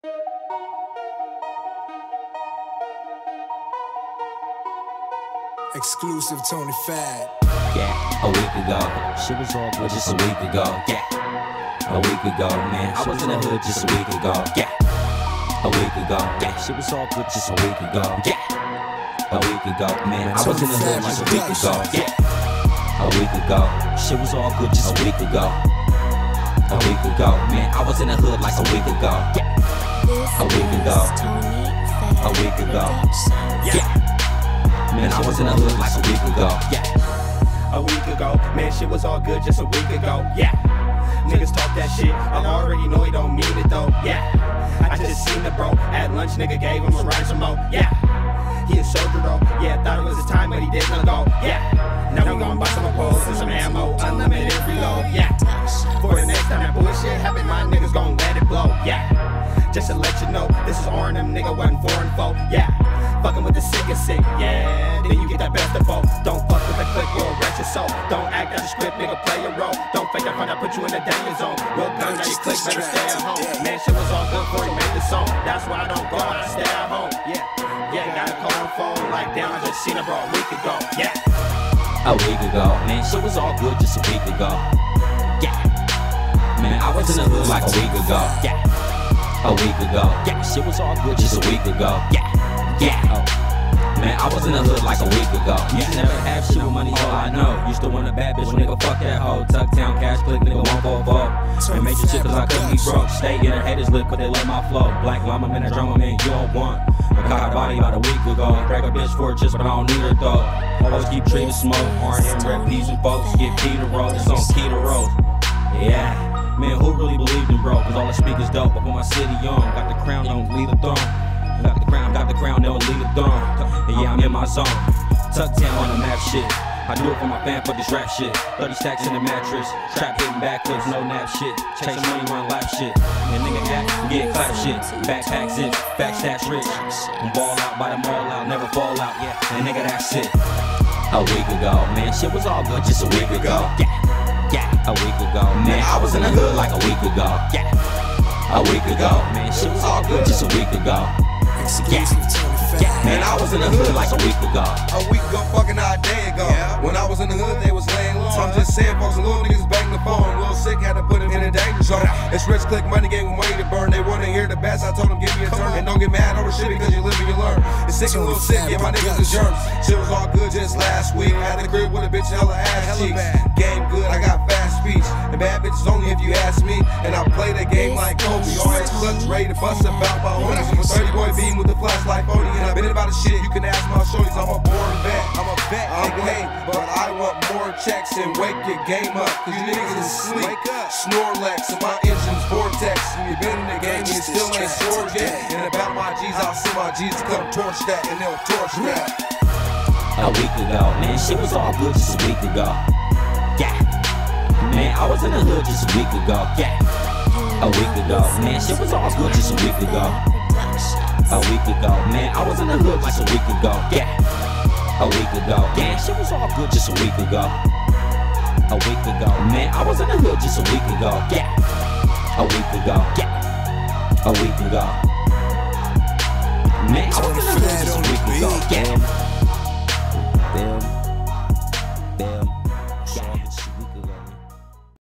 Exclusive Tony Fad. Yeah, a week ago, shit was all good just a week ago. Yeah, a week ago, man, I was in the hood just a week ago. Yeah, a week ago, yeah, shit was all good just a week ago. Yeah, a week ago, man, I was in the hood just a week ago. Yeah, a week ago, shit was all good just a week ago. A week ago, man, I was in the hood like a week ago. Yeah, a week ago, a week ago. Yeah. Man, I was in the hood like a week ago. Yeah, a week ago. Man, shit was all good just a week ago. Yeah, niggas talk that shit. I already know he don't mean it though. Yeah, I just seen the bro at lunch. Nigga gave him a ride some more. Yeah, he a soldier though. Yeah, thought it was his time, but he didn't go. Yeah, now we gon' buy some poles and some ammo, unlimited reload. Yeah, for the next time that bullshit happen, my niggas gon' let it blow. Yeah, just to let you know, this is R&M, nigga, wasn't 4 and 4. Yeah. Fucking with the sick and sick, yeah, then you get that best of both. Don't fuck with the click, you'll wreck your soul. Don't act as a script, nigga, play your role. Don't fake that front, I put you in the danger zone. Real gun, now you click, better stay at home. Man, shit was all good before he made the song. That's why I don't go out, I stay at home. Yeah, got a call on phone, like damn, I just seen her bro a week ago. Yeah, a week ago, man, shit was all good just a week ago. Yeah, man, I was in the hood like a week ago. Yeah, a week ago. Yeah, shit was all good just a week ago. Yeah. Yeah, man, I was in the hood like a week ago. Used to never have shit with money, all I know. Used to want a bad bitch, nigga, fuck that hoe. Tucktown, cash click, nigga, 144. And major shit cause I couldn't be broke. Stay in her haters lip, but they love my flow. Black llama, man, that drama, man, you don't want. I caught a body about a week ago. Break a bitch for a just, but I don't need her though. Always keep treating smoke. R&M, red peas and folks. Get key to road, it's on key to road. Yeah, man, who really believed in bro? Cause all I speak is dope. Up on my city young. Got the crown, don't leave the throne. Got the crown, never leave the throne. And yeah, I'm in my zone. Tucktown on the map shit. I do it for my fam for this rap shit. 30 stacks in the mattress. Trap hitting backflips, no nap shit. Chasing money, run lap shit. And nigga act, get clap shit. Backpack zip, back stats rich. I'm ball out, buy them all out, never fall out. Yeah, and nigga, that's it. A week ago, man, shit was all good just a week ago. Yeah, a week ago, man, I was in the hood like a week ago. Yeah, a week ago, man, shit was all good just a week ago. Yeah, man, I was in the hood like a week ago. A week ago, fucking a day ago. When I was in the hood, they was laying low. I'm just saying, folks, the little niggas bang the phone. Little sick, had to put him in a danger zone. It's rich, click, money, gave him money to burn. They wanna hear the best, I told them, give me a turn. And don't get mad over shit because you live and you learn. It's sick and little sick, yeah, my niggas is germs. Shit was all good just last week. Had the crib with a bitch, hella ass cheeks. Game good, I got fast speech. And bad bitches only if you ask me. And I play the game like Kobe. Always clutch, ready to bust about my homies. I'm a 30 boy beam with the flashlight 40. And I've been about the shit, you can ask my shorties. I'm a born vet, I'm paid, but I want more checks and wake your game up. Cause you niggas is sleep, Snorlax and my engine's vortex. And you been in the game and you still ain't scored yet. And about my G's, I'll send my G's to come torch that and they'll torch that. A week ago, man, shit was all good just a week ago. Yeah, man, I was in the hood just a week ago. Yeah, a week ago, man, shit was all good just a week ago. A week ago, man, I was in the hood like a week ago. Yeah, a week ago, yeah, shit was all good just a week ago. A week ago, man, I was in the hood just a week ago. Yeah, a week ago, yeah, a week ago, man, I was in the hood just a